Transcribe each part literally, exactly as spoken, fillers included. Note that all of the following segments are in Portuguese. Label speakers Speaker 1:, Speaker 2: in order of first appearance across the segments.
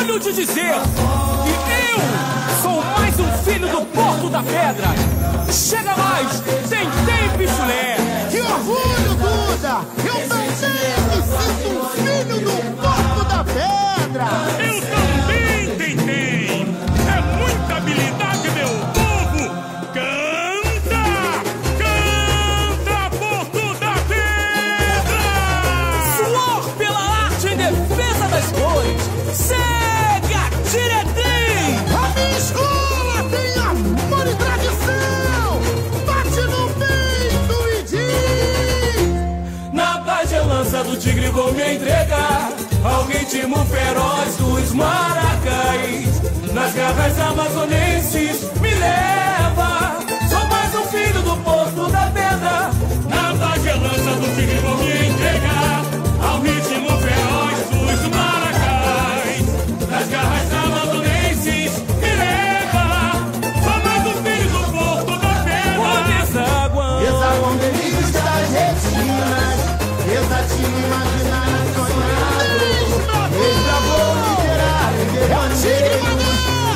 Speaker 1: orgulho de dizer que eu sou mais um filho do Porto da Pedra. Chega mais, Tentém Pichulé.
Speaker 2: Que orgulho, Duda! Eu também me sinto um filho do Porto da Pedra.
Speaker 3: Eu também, Tentém. É muita habilidade, meu povo. Canta, canta, Porto da Pedra.
Speaker 1: Suor pela arte em defesa das cores. Segue a diretriz.
Speaker 2: A minha escola tem amor e tradição. Bate no peito e diz:
Speaker 1: na pagelança do tigre vou me entregar ao ritmo feroz dos maracais. Nas garras amazonenses me leva. Sou mais um filho do Porto da Pedra.
Speaker 3: Na pagelança do tigre vou me entregar ao ritmo feroz dos maracais. Nas garras amazonenses me leva. Sou mais um filho do Porto da Pedra.
Speaker 1: O desaguão,
Speaker 2: desaguão delírios das retinas, desatino imaginário sonhado. Desbravou literário e devaneio.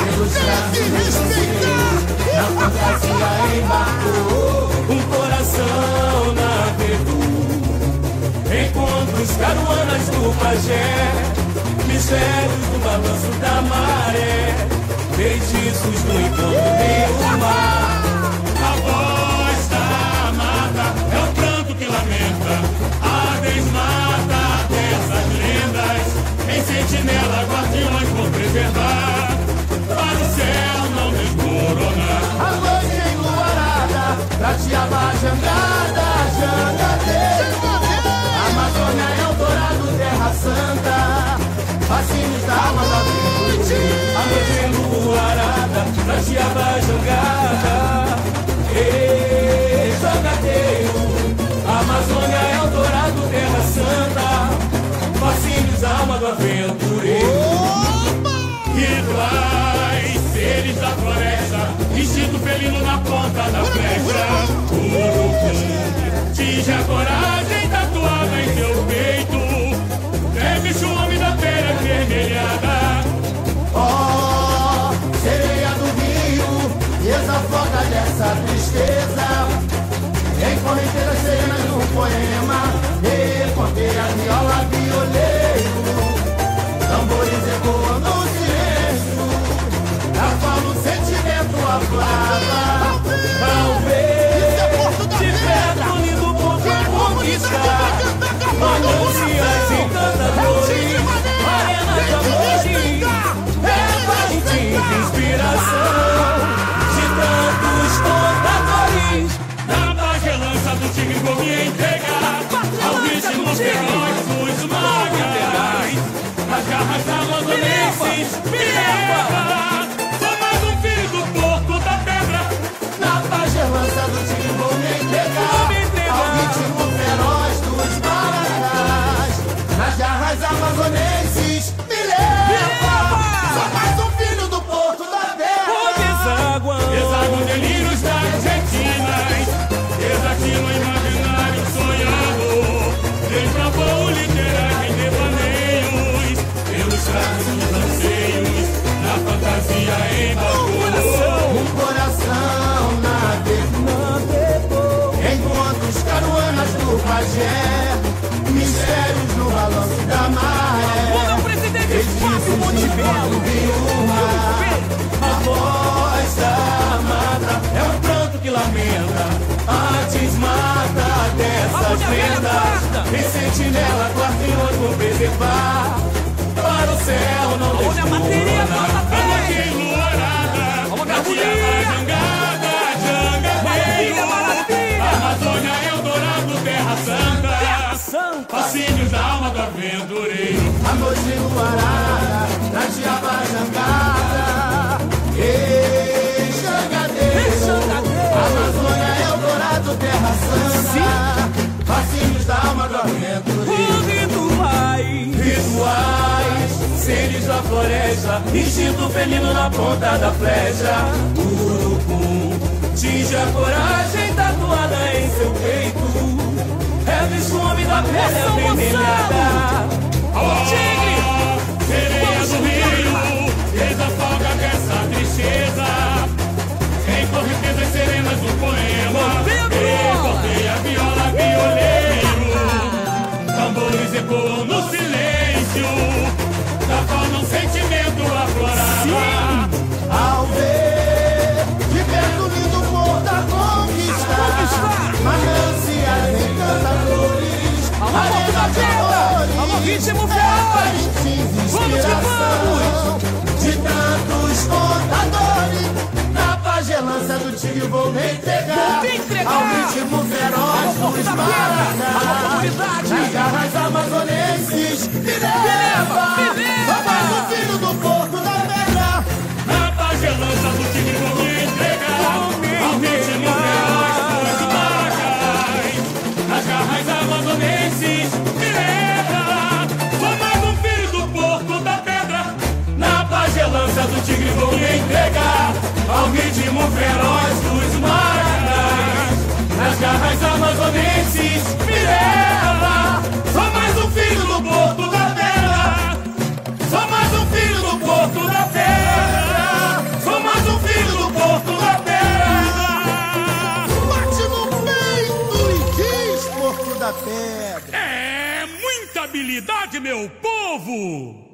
Speaker 2: Na fantasia embarcou
Speaker 1: um coração navegou. Encontros, caruanas do pajé, mistérios do balanço da maré, feitiços do encontro rio-mar.
Speaker 3: A voz da mata é o pranto que lamenta, a desmata dessas lendas. Em sentinela, guardiões vão preservar, para o céu não desmoronar.
Speaker 2: a noite enluarada, prateava a jangada, jangadeiro. Amazônia é o dourado, terra santa, fascínios da alma da noite.
Speaker 1: A noite enluarada, prateava a jangada, ei, jangadeiro. Amazônia é o dourado, terra santa, fascínios da alma do aventureiro.
Speaker 3: Rituais, seres da floresta, instinto felino na ponta da flecha. Urucum, tinge a coragem tatuada em seu peito. É bicho homem da pele avermelhada.
Speaker 2: Oh, sereia do rio, desafoga dessa tristeza. Em correnteiras serenas de um poema, recontei a viola, violeiro. Tambores ecoam no silêncio, da qual o sentimento aflava.
Speaker 1: Talvez de perto lindo por conquistar mananciais encantadores, arenas de amor, ervas de inspiração de tantos contadores.
Speaker 3: Na pagelança do tigre vou me entregar ao ritmo feroz dos maracais. As garras amazonenses me leva. Sou mais um filho do Porto da Pedra.
Speaker 2: Na pagelança do tigre vou me entregar ao ritmo feroz dos maracás. Nas garras amazonenses me leva. Sou mais um filho do Porto da Pedra.
Speaker 1: O desaguão,
Speaker 3: Desaguam delírios das retinas, desatino imaginário sonhado. Desbravou literário em devaneios, pelos traços dos anseios, na fantasia embarcou.
Speaker 2: Um coração navegou, encontros, caruanas do pajé, mistérios no balanço da maré.
Speaker 1: o meu presidente Fábio Montebello.
Speaker 2: A voz da mata
Speaker 1: É um pranto que lamenta a desmata dessas lendas.
Speaker 2: em sentinela, guardiões vou preservar, para o céu não
Speaker 1: Olha a bateria,
Speaker 2: desmoronar.
Speaker 1: nota
Speaker 3: A noite
Speaker 1: dez.
Speaker 3: enluarada,
Speaker 1: Vamos,
Speaker 3: prateava
Speaker 1: Garbulinha.
Speaker 3: jangada, jangadeiro.
Speaker 1: Maravilha, maravilha.
Speaker 3: A Amazônia é o dourado, terra santa.
Speaker 1: Terra Santa.
Speaker 3: Fascínios da alma do aventureiro.
Speaker 2: A noite enluarada, prateava a jangada, ei, jangadeiro.
Speaker 1: Ei, jangadeiro.
Speaker 2: A Amazônia é o dourado, terra santa, fascínios da alma do aventureiro.
Speaker 1: Os rituais,
Speaker 2: Rituais,
Speaker 1: seres da floresta, instinto felino na ponta da flecha. Urucum, tinge a coragem tatuada em seu peito. É bicho homem da pele avermelhada.
Speaker 3: Tigre! Sereia do rio, ecoou no silêncio, da forma um sentimento aflorava.
Speaker 2: Ao ver de perto o lindo Morro da Conquista, mananciais encantadores, arena de amores,
Speaker 1: alô, ritmo
Speaker 2: é Parintins inspiração de tantos contadores. Na pagelança do tigre vou me entregar,
Speaker 1: Vou me entregar.
Speaker 2: ao ritmo feroz dos maracás. Nas garras amazonenses me leva,
Speaker 1: me leva.
Speaker 2: sou mais um filho do Porto da Pedra.
Speaker 3: Na pagelança do tigre vou me entregar, ao ritmo feroz dos maracás. Nas garras amazonenses me leva, sou mais um filho do Porto da Pedra. Na pagelança do tigre vou me entregar, ao ritmo feroz dos maracás. Nas garras amazonenses me leva, sou mais um filho do Porto da Pedra. Sou mais um filho do Porto da Pedra. Sou mais um filho do Porto da Pedra.
Speaker 2: Bate no peito e diz Porto da Pedra.
Speaker 3: É muita habilidade, meu povo!